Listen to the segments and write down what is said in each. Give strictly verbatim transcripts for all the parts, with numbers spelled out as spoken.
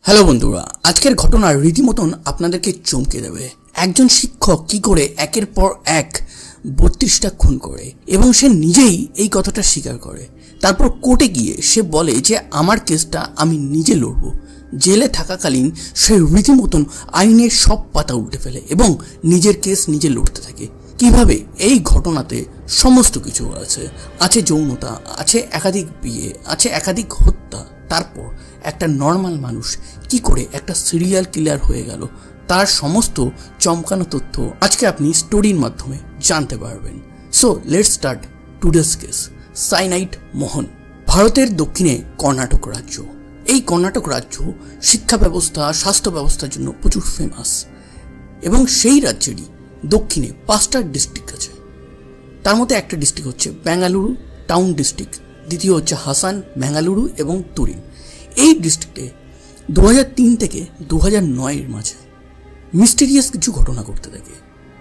Hello বন্ধুরা, আজকের ঘটনা রীতিমতন আপনাদেরকে চমকে দেবে। একজন শিক্ষক কি করে একের পর এক বত্রিশটা খুন করে এবং সে নিজেই এই কথাটা স্বীকার করে। তারপর কোর্টে গিয়ে সে বলে যে আমার কেসটা আমি নিজে লড়ব। জেলে থাকাকালীন সে রীতিমতন আইনের সব পাতা উল্টে ফেলে এবং নিজের কেস নিজে লড়তে থাকে। কিভাবে? এই ঘটনাতে সমস্ত কিছু আছে। আছে যৌনতা, আছে একাধিক বিয়ে, আছে একাধিক হত্যা। তারপর একটা নর্মাল মানুষ কি করে একটা সিরিয়াল কিলার হয়ে গেল, তার সমস্ত চমকানো তথ্য আজকে আপনি স্টোরির মাধ্যমে জানতে পারবেন। So let's start today's case. Cyanide Mohan ভারতের দক্ষিণে কর্ণাটক রাজ্য। এই কর্ণাটক রাজ্য শিক্ষা ব্যবস্থা, স্বাস্থ্য ব্যবস্থার জন্য প্রচুর ফেমাস এবং সেই রাজ্যেরই দক্ষিণে পাঁচটা ডিস্ট্রিক্ট আছে। তার মধ্যে একটা ডিস্ট্রিক্ট হচ্ছে বেঙ্গালুরু টাউন ডিস্ট্রিক্ট, দ্বিতীয় হচ্ছে হাসান, বেঙ্গালুরু এবং তুরিন। এই ডিস্ট্রিক্টে দু হাজার তিন থেকে দু হাজার নয়ের মাঝে মিস্টেরিয়াস কিছু ঘটনা ঘটতে থাকে।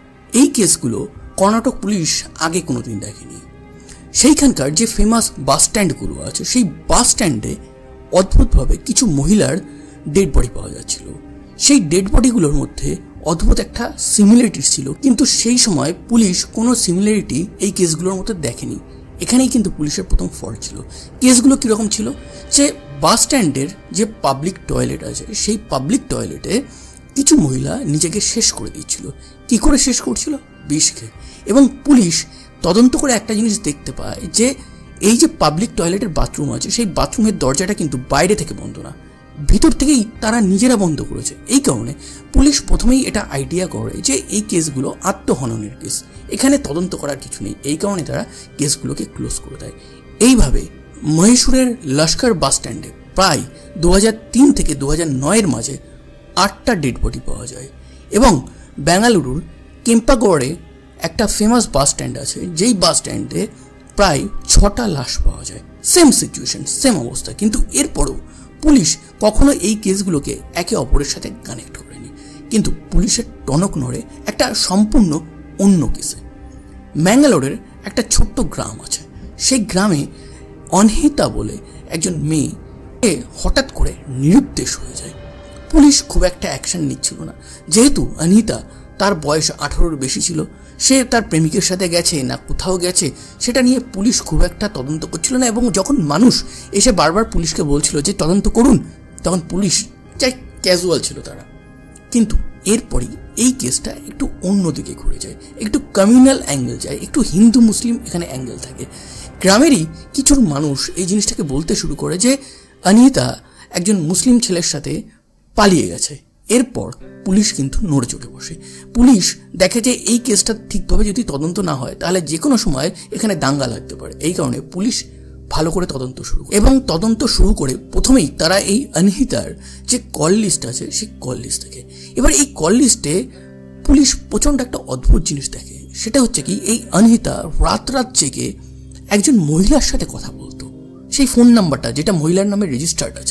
এই কেসগুলো কর্ণাটক পুলিশ আগে কোনোদিন দেখেনি। সেইখানকার যে ফেমাস বাস স্ট্যান্ডগুলো আছে, সেই বাস স্ট্যান্ডে অদ্ভুতভাবে কিছু মহিলার ডেড বডি পাওয়া যাচ্ছিল। সেই ডেড বডিগুলোর মধ্যে অদ্ভুত একটা সিমিলারিটি ছিল, কিন্তু সেই সময় পুলিশ কোনো সিমিলারিটি এই কেসগুলোর মধ্যে দেখেনি। এখানেই কিন্তু পুলিশের প্রথম ফল্ট ছিল। কেসগুলো কীরকম ছিল যে বাস স্ট্যান্ডের যে পাবলিক টয়লেট আছে, সেই পাবলিক টয়লেটে কিছু মহিলা নিজেকে শেষ করে দিচ্ছিল। কি করে শেষ করছিল? বিষ খেয়ে। এবং পুলিশ তদন্ত করে একটা জিনিস দেখতে পায় যে এই যে পাবলিক টয়লেটের বাথরুম আছে, সেই বাথরুমের দরজাটা কিন্তু বাইরে থেকে বন্ধ না, ভিতর থেকেই তারা নিজেরা বন্ধ করেছে। এই কারণে পুলিশ প্রথমেই এটা আইডিয়া করে যে এই কেসগুলো আত্মহননের কেস, এখানে তদন্ত করার কিছু নেই। এই কারণে তারা কেসগুলোকে ক্লোজ করে দেয়। এইভাবে মহীশূরের লস্কর বাস স্ট্যান্ডে প্রায় দু হাজার তিন থেকে দু হাজার নয়ের মাঝে আটটা ডেড বডি পাওয়া যায়। এবং বেঙ্গালুরুর কেম্পাগড়ে একটা ফেমাস বাস স্ট্যান্ড আছে, যেই বাস স্ট্যান্ডে প্রায় ছটা লাশ পাওয়া যায়। সেম সিচুয়েশন, সেম অবস্থা। কিন্তু এরপরও পুলিশ কখনো এই কেসগুলোকে একে অপরের সাথে কানেক্ট করেনি। কিন্তু পুলিশের টনক নড়ে একটা সম্পূর্ণ অন্য কেসে। ম্যাঙ্গালোরের একটা ছোট্ট গ্রাম আছে, সেই গ্রামে অনহিতা বলে একজন মেয়ে হঠাৎ করে নিরুদ্দেশ হয়ে যায়। পুলিশ খুব একটা অ্যাকশন নিচ্ছিল না, যেহেতু অনহিতা তার বয়স আঠারোর বেশি ছিল। সে তার প্রেমিকের সাথে গেছে না কোথাও গেছে সেটা নিয়ে পুলিশ খুব একটা তদন্ত করছিল না। এবং যখন মানুষ এসে বারবার পুলিশকে বলছিল যে তদন্ত করুন, তখন পুলিশ চাই ক্যাজুয়াল ছিল তারা। কিন্তু এরপরই এই কেসটা একটু অন্যদিকে ঘুরে যায়, একটু কমিউনাল অ্যাঙ্গেল যায়, একটু হিন্দু মুসলিম এখানে অ্যাঙ্গেল থাকে। গ্রামেরই কিছু মানুষ এই জিনিসটাকে বলতে শুরু করে যে অনিতা একজন মুসলিম ছেলের সাথে পালিয়ে গেছে। এরপর পুলিশ কিন্তু নড়ে চড়ে বসে। পুলিশ দেখে যে এই কেসটা ঠিকভাবে যদি তদন্ত না হয় তাহলে যে কোনো সময় এখানে দাঙ্গা লাগতে পারে। এই কারণে পুলিশ ভালো করে তদন্ত শুরু করে এবং তদন্ত শুরু করে প্রথমেই তারা এই অনহিতার যে কল লিস্ট আছে সেই কল লিস্ট থেকে। এবার এই কল লিস্টে পুলিশ প্রচণ্ড একটা অদ্ভুত জিনিস দেখে। সেটা হচ্ছে কি, এই অনহিতা রাত রাত জেগে একজন মহিলার সাথে কথা বলতো। সেই ফোন নাম্বারটা যেটা মহিলার নামে রেজিস্টার্ড আছে।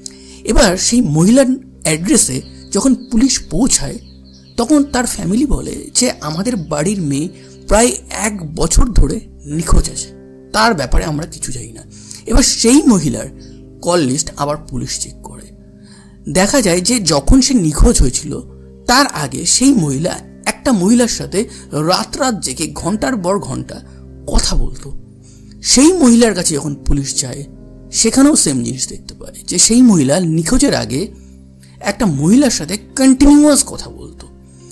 এবার সেই মহিলার অ্যাড্রেসে যখন পুলিশ পৌঁছায় তখন তার ফ্যামিলি বলে যে আমাদের বাড়ির মেয়ে প্রায় এক বছর ধরে নিখোঁজ আছে, তার ব্যাপারে আমরা কিছু জানি না। এবার সেই মহিলার কল লিস্ট আবার পুলিশ চেক করে, দেখা যায় যে যখন সে নিখোঁজ হয়েছিল তার আগে সেই মহিলা একটা মহিলার সাথে রাত রাত জেগে ঘন্টার পর ঘন্টা কথা বলতো। সেই মহিলার কাছে যখন পুলিশ যায় সেখানেও সেম জিনিস দেখতে পায় যে সেই মহিলা নিখোঁজের আগে একটা মহিলার সাথে কন্টিনিউয়াস কথা বলতো।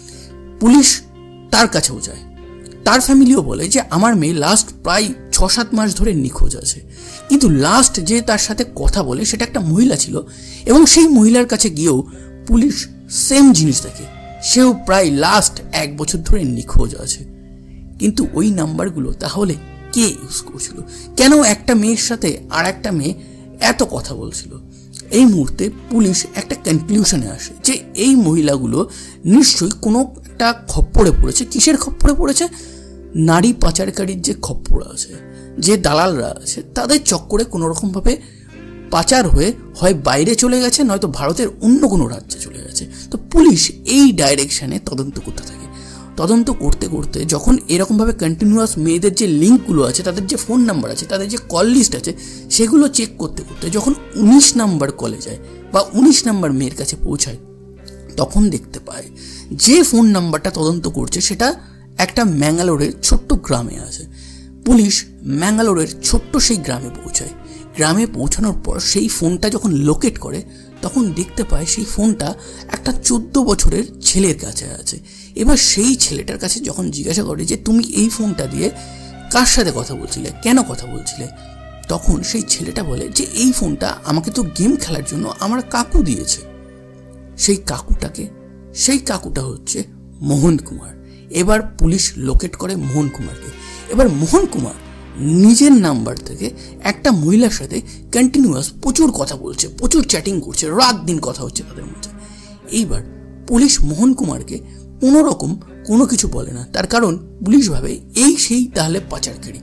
পুলিশ তার কাছেও যায়, তার ফ্যামিলিও বলে যে আমার মেয়ে লাস্ট প্রায় ছ সাত মাস ধরে নিখোঁজ আছে। কিন্তু লাস্ট যে তার সাথে কথা বলে সেটা একটা মহিলা ছিল এবং সেই মহিলার কাছে গিয়েও পুলিশ সেম জিনিস দেখে, সেও প্রায় লাস্ট এক বছর ধরে নিখোঁজ আছে। কিন্তু ওই নাম্বারগুলো তাহলে কে ইউজ করছিল? কেন একটা মেয়ের সাথে আর একটা মেয়ে এত কথা বলছিল? এই মুহূর্তে পুলিশ একটা কনক্লুশনে আসে যে এই মহিলাগুলো নিশ্চয়ই কোনো একটা খপ্পরে পড়েছে। কিসের খপ্পরে পড়েছে? নারী পাচারকারীর যে খপ্পর আছে, যে দালালরা আছে, তাদের চক্করে কোনো রকমভাবে পাচার হয়ে হয় বাইরে চলে গেছে, নয়তো ভারতের অন্য কোনো রাজ্যে চলে গেছে। তো পুলিশ এই ডাইরেকশনে তদন্ত করতে থাকে। তদন্ত করতে করতে যখন এরকমভাবে কন্টিনিউয়াস মেয়েদের যে লিঙ্কগুলো আছে, তাদের যে ফোন নাম্বার আছে, তাদের যে কল লিস্ট আছে, সেগুলো চেক করতে করতে যখন উনিশ নাম্বার কলে যায় বা উনিশ নাম্বার মেয়ের কাছে পৌঁছায়, তখন দেখতে পায় যে ফোন নাম্বারটা তদন্ত করছে সেটা একটা ম্যাঙ্গালোরের ছোট্ট গ্রামে আছে। পুলিশ ম্যাঙ্গালোরের ছোট্ট সেই গ্রামে পৌঁছায়। গ্রামে পৌঁছানোর পর সেই ফোনটা যখন লোকেট করে, তখন দেখতে পায় সেই ফোনটা একটা চোদ্দ বছরের ছেলের কাছে আছে। এবার সেই ছেলেটার কাছে যখন জিজ্ঞাসা করে যে তুমি এই ফোনটা দিয়ে কার সাথে কথা বলছিলে, কেন কথা বলছিলে, তখন সেই ছেলেটা বলে যে এই ফোনটা আমাকে তো গেম খেলার জন্য আমার কাকু দিয়েছে। সেই কাকুটাকে সেই কাকুটা হচ্ছে মোহন কুমার। এবার পুলিশ লোকেট করে মোহন কুমারকে। এবার মোহন কুমার নিজের নাম্বার থেকে একটা মহিলার সাথে কন্টিনিউয়াস প্রচুর কথা বলছে, প্রচুর চ্যাটিং করছে, রাত দিন কথা হচ্ছে তাদের মধ্যে। এইবার পুলিশ মোহন কুমারকে কোনো রকম কোনো কিছু বলে না, তার কারণ পুলিশ ভাবে এই সেই তাহলে পাচারকারী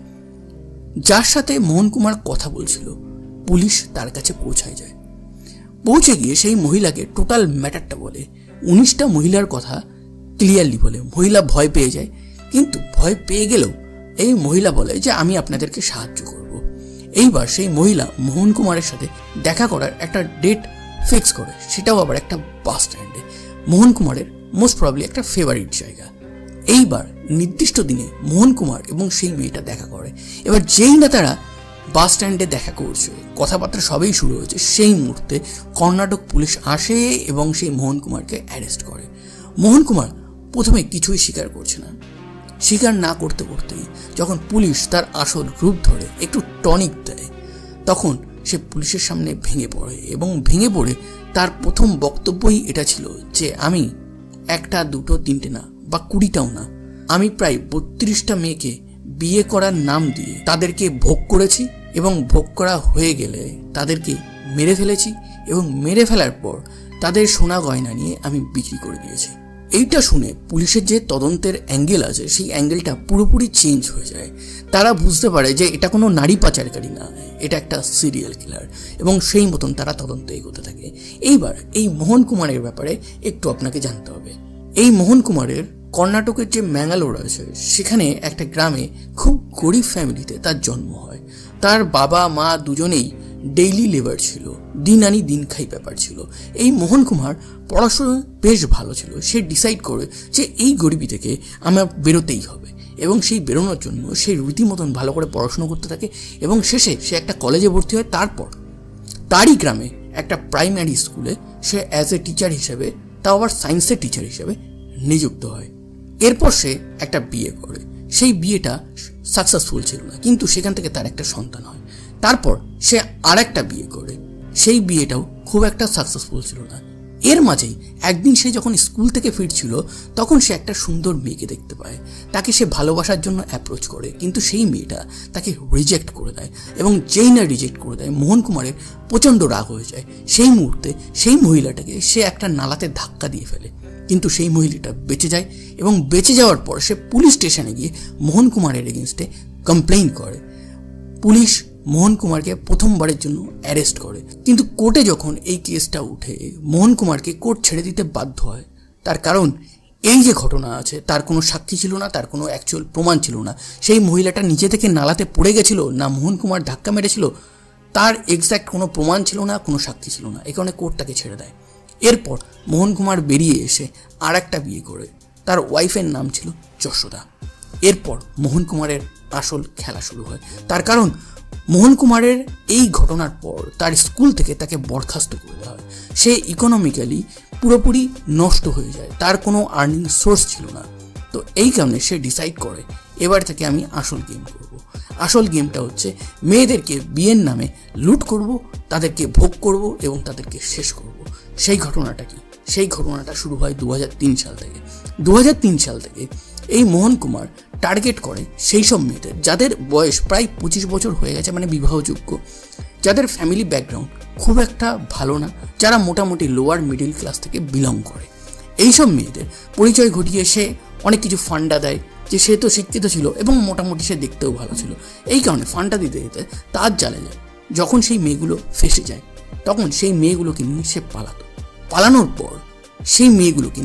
যার সাথে মোহন কুমার কথা বলছিল। পুলিশ তার কাছে পৌঁছায় যায়। পৌঁছে গিয়ে সেই মহিলাকে টোটাল ম্যাটারটা বলে, উনিশটা মহিলার কথা ক্লিয়ারলি বলে। মহিলা ভয় পেয়ে যায়, কিন্তু ভয় পেয়ে গেলেও এই মহিলা বলে যে আমি আপনাদেরকে সাহায্য করব। এইবার সেই মহিলা মোহন কুমারের সাথে দেখা করার একটা ডেট ফিক্স করে, সেটাও আবার একটা বাস স্ট্যান্ডে, মোহন কুমারের মোস্ট প্রবলি একটা ফেভারিট জায়গা। এইবার নির্দিষ্ট দিনে মোহন কুমার এবং সেই মেয়েটা দেখা করে। এবার যেই না তারা বাস স্ট্যান্ডে দেখা করছে, কথাবার্তা সবই শুরু হয়েছে, সেই মুহূর্তে কর্ণাটক পুলিশ আসে এবং সেই মোহন কুমারকে অ্যারেস্ট করে। মোহন কুমার প্রথমে কিছুই স্বীকার করছে না। স্বীকার না করতে করতেই যখন পুলিশ তার আসল রূপ ধরে একটু টনিক দেয়, তখন সে পুলিশের সামনে ভেঙে পড়ে এবং ভেঙে পড়ে তার প্রথম বক্তব্যই এটা ছিল যে আমি একটা দুটো তিনটে না বা কুড়িটাও না, আমি প্রায় বত্রিশটা মেয়েকে বিয়ে করার নাম দিয়ে তাদেরকে ভোগ করেছি এবং ভোগ করা হয়ে গেলে তাদেরকে মেরে ফেলেছি এবং মেরে ফেলার পর তাদের সোনা গয়না নিয়ে আমি বিক্রি করে দিয়েছি। এইটা শুনে পুলিশের যে তদন্তের অ্যাঙ্গেল আছে সেই অ্যাঙ্গেলটা পুরোপুরি চেঞ্জ হয়ে যায়। তারা বুঝতে পারে যে এটা কোনো নারী পাচারকারী না, এটা একটা সিরিয়াল কিলার, এবং সেই মতন তারা তদন্ত এগোতে থাকে। এইবার এই মোহন কুমারের ব্যাপারে একটু আপনাকে জানতে হবে। এই মোহন কুমারের কর্ণাটকের যে ম্যাঙ্গালোর আছে সেখানে একটা গ্রামে খুব গরিব ফ্যামিলিতে তার জন্ম হয়। তার বাবা মা দুজনেই ডেইলি লেবার ছিল, দিন আনি দিন খাই ব্যাপার ছিল। এই মোহন কুমার পড়াশোনা বেশ ভালো ছিল। সে ডিসাইড করে যে এই গরিবি থেকে আমার বেরোতেই হবে, এবং সেই বেরোনোর জন্য সে রীতিমতন ভালো করে পড়াশোনা করতে থাকে এবং শেষে সে একটা কলেজে ভর্তি হয়। তারপর তারই গ্রামে একটা প্রাইমারি স্কুলে সে অ্যাজ এ টিচার হিসেবে, তাও আবার সায়েন্সের টিচার হিসেবে নিযুক্ত হয়। এরপর সে একটা বিয়ে করে। সেই বিয়েটা সাকসেসফুল ছিল না, কিন্তু সেখান থেকে তার একটা সন্তান হয়। তারপর সে আর একটা বিয়ে করে, সেই বিয়েটাও খুব একটা সাকসেসফুল ছিল না। এর মাঝেই একদিন সে যখন স্কুল থেকে ফিরছিল, তখন সে একটা সুন্দর মেয়েকে দেখতে পায়। তাকে সে ভালোবাসার জন্য অ্যাপ্রোচ করে, কিন্তু সেই মেয়েটা তাকে রিজেক্ট করে দেয়, এবং যেই না রিজেক্ট করে দেয় মোহন কুমারের প্রচণ্ড রাগ হয়ে যায়। সেই মুহূর্তে সেই মহিলাটাকে সে একটা নালাতে ধাক্কা দিয়ে ফেলে, কিন্তু সেই মহিলাটা বেঁচে যায়, এবং বেঁচে যাওয়ার পর সে পুলিশ স্টেশনে গিয়ে মোহন কুমারের এগেনস্টে কমপ্লেইন করে। পুলিশ মোহন কুমারকে প্রথমবারের জন্য অ্যারেস্ট করে, কিন্তু কোর্টে যখন এই কেসটা উঠে মোহন কুমারকে কোর্ট ছেড়ে দিতে বাধ্য হয়। তার কারণ এই যে ঘটনা আছে তার কোনো সাক্ষী ছিল না, তার কোনো অ্যাকচুয়াল প্রমাণ ছিল না। সেই মহিলাটা নিজে থেকে নালাতে পড়ে গেছিল না মোহন কুমার ধাক্কা মেরেছিল, তার এক্স্যাক্ট কোনো প্রমাণ ছিল না, কোনো সাক্ষী ছিল না। এই কারণে কোর্ট তাকে ছেড়ে দেয়। এরপর মোহন কুমার বেরিয়ে এসে আর একটা বিয়ে করে, তার ওয়াইফের নাম ছিল যশোদা। এরপর মোহন কুমারের আসল খেলা শুরু হয়। তার কারণ মোহন কুমারের এই ঘটনার পর তার স্কুল থেকে তাকে বরখাস্ত করে দেওয়া হয়। সে ইকোনমিক্যালি পুরোপুরি নষ্ট হয়ে যায়, তার কোনো আর্নিং সোর্স ছিল না। তো এই কারণে সে ডিসাইড করে এবার থেকে আমি আসল গেম করব। আসল গেমটা হচ্ছে মেয়েদেরকে বিয়ের নামে লুট করব, তাদেরকে ভোগ করব এবং তাদেরকে শেষ করব। সেই ঘটনাটা কি? সেই ঘটনাটা শুরু হয় দু হাজার তিন সাল থেকে। দু হাজার তিন সাল থেকে এই মোহন কুমার টার্গেট করে সেই সব মেয়েদের যাদের বয়স প্রায় পঁচিশ বছর হয়ে গেছে, মানে বিবাহযোগ্য, যাদের ফ্যামিলি ব্যাকগ্রাউন্ড খুব একটা ভালো না, যারা মোটামুটি লোয়ার মিডিল ক্লাস থেকে বিলং করে। এইসব মেয়েদের পরিচয় ঘটিয়ে সে অনেক কিছু ফান্ডা দেয়, যে সে তো শিক্ষিত ছিল এবং মোটামুটি সে দেখতেও ভালো ছিল। এই কারণে ফান্ডা দিতে দিতে তার জালে যায়। যখন সেই মেয়েগুলো ফেসে যায়, তখন সেই মেয়েগুলোকে নিয়ে সে পালাতো। পালানোর পর সেই মেয়েগুলোকে নিয়ে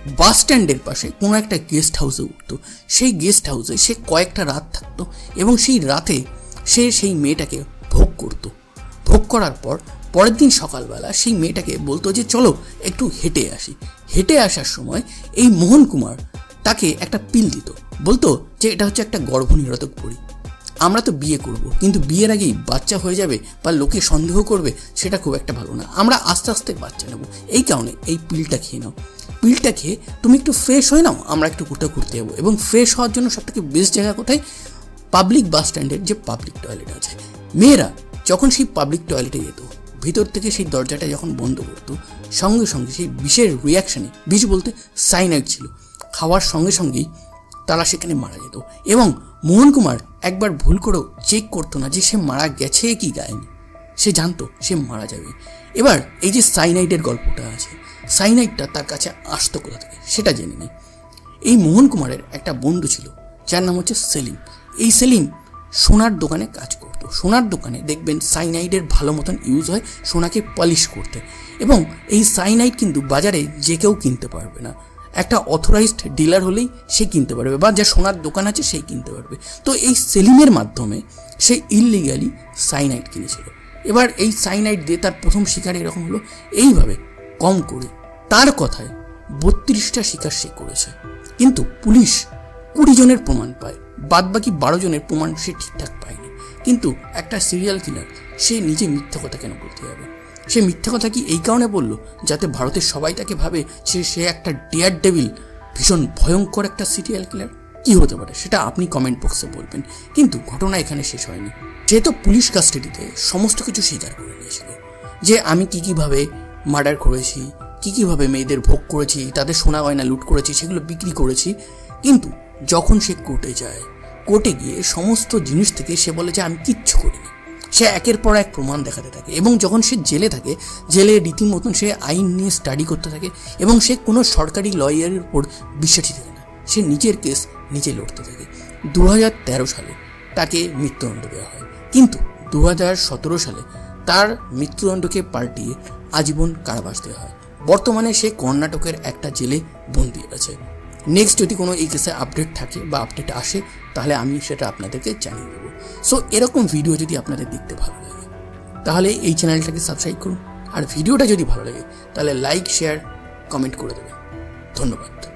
বাস স্ট্যান্ডের পাশে কোনো একটা গেস্ট হাউসে উঠতো। সেই গেস্ট হাউসে সে কয়েকটা রাত থাকতো এবং সেই রাতে সে সেই মেয়েটাকে ভোগ করতো। ভোগ করার পর পরের দিন সকালবেলা সেই মেয়েটাকে বলতো যে চলো একটু হেঁটে আসি। হেঁটে আসার সময় এই মোহন কুমার তাকে একটা পিল দিত, বলতো যে এটা হচ্ছে একটা গর্ভনিরোধক বড়ি, আমরা তো বিয়ে করব, কিন্তু বিয়ের আগেই বাচ্চা হয়ে যাবে বা লোকে সন্দেহ করবে, সেটা খুব একটা ভালো না, আমরা আস্তে আস্তে বাচ্চা নেব, এই কারণে এই পিলটা খেয়ে নাও। পিলটা খেয়ে তুমি একটু ফ্রেশ হয়ে নাও, আমরা একটু কোথাও ঘুরতে যাবো। এবং ফ্রেশ হওয়ার জন্য সবথেকে বেস্ট জায়গা কোথায়? পাবলিক বাস স্ট্যান্ডের যে পাবলিক টয়লেট আছে। মেয়েরা যখন সেই পাবলিক টয়লেটে যেত, ভিতর থেকে সেই দরজাটা যখন বন্ধ করতো, সঙ্গে সঙ্গে সেই বিষের রিয়াকশানে, বিষ বলতে সাইনাইড ছিল, খাওয়ার সঙ্গে সঙ্গেই তারা সেখানে মারা যেত। এবং মোহন কুমার একবার ভুল করেও চেক করতো না যে সে মারা গেছে কি গায়নি, সে জানতো সে মারা যাবে। এবার এই যে সাইনাইডের গল্পটা আছে, সাইনাইডটা তার কাছে আসতো কোথা থেকে সেটা জেনে নেই। এই মোহন কুমারের একটা বন্ধু ছিল যার নাম হচ্ছে সেলিম। এই সেলিম সোনার দোকানে কাজ করতো। সোনার দোকানে দেখবেন সাইনাইডের ভালো মতন ইউজ হয় সোনাকে পলিশ করতে, এবং এই সাইনাইড কিন্তু বাজারে যে কেউ কিনতে পারবে না, একটা অথরাইজড ডিলার হলেই সে কিনতে পারবে, বা যা সোনার দোকান আছে সেই কিনতে পারবে। তো এই সেলিমের মাধ্যমে সে ইললিগালি সাইনাইড কিনেছিল। এবার এই সাইনাইড দিয়ে তার প্রথম শিকার এরকম হলো। এইভাবে কম করে তার কথায় বত্রিশটা শিকার সে করেছে, কিন্তু পুলিশ কুড়ি জনের প্রমাণ পায়, বাদ বাকি বারো জনের প্রমাণ সে ঠিকঠাক পায়নি। কিন্তু একটা সিরিয়াল কিলার সে নিজে মিথ্যা কথা কেন বলতে যাবে? সে মিথ্যা কথা কি এই কারণে বলল যাতে ভারতের সবাই তাকে ভাবে সে সে একটা ডেয়ার ডেভিল, ভীষণ ভয়ঙ্কর একটা সিরিয়াল কিলার? কি হতে পারে সেটা আপনি কমেন্ট বক্সে বলবেন। কিন্তু ঘটনা এখানে শেষ হয়নি। সে তো পুলিশ কাস্টাডিতে সমস্ত কিছু স্বীকার করে নিয়েছিল যে আমি কী কীভাবে মার্ডার করেছি, কী কীভাবে মেয়েদের ভোগ করেছি, তাদের সোনা গয়না লুট করেছি, সেগুলো বিক্রি করেছি। কিন্তু যখন সে কোর্টে যায়, কোর্টে গিয়ে সমস্ত জিনিস থেকে সে বলে যে আমি কিচ্ছু করিনি। সে একের পর এক প্রমাণ দেখাতে থাকে, এবং যখন সে জেলে থাকে, জেলে রীতিমতন সে আইন নিয়ে স্টাডি করতে থাকে, এবং সে কোনো সরকারি লয়ারের উপর বিশ্বাসী থাকে না, সে নিজের কেস নিজে লড়তে থাকে। দু হাজার তেরো সালে তাকে মৃত্যুদণ্ড দেওয়া হয়, কিন্তু দু হাজার সতেরো সালে তার মৃত্যুদণ্ডকে পাল্টিয়ে আজীবন কারাবাস দেওয়া হয়। বর্তমানে সে কর্ণাটকের একটা জেলে বন্দী আছে। নেক্সট যদি কোনো এই কেসে আপডেট থাকে বা আপডেট আসে, তাহলে আমি সেটা আপনাদেরকে জানিয়ে দেবো। সো এরকম ভিডিও যদি আপনাদের দেখতে ভালো লাগে, তাহলে এই চ্যানেলটাকে সাবস্ক্রাইব করুন, আর ভিডিওটা যদি ভালো লাগে তাহলে লাইক, শেয়ার, কমেন্ট করে দেবেন। ধন্যবাদ।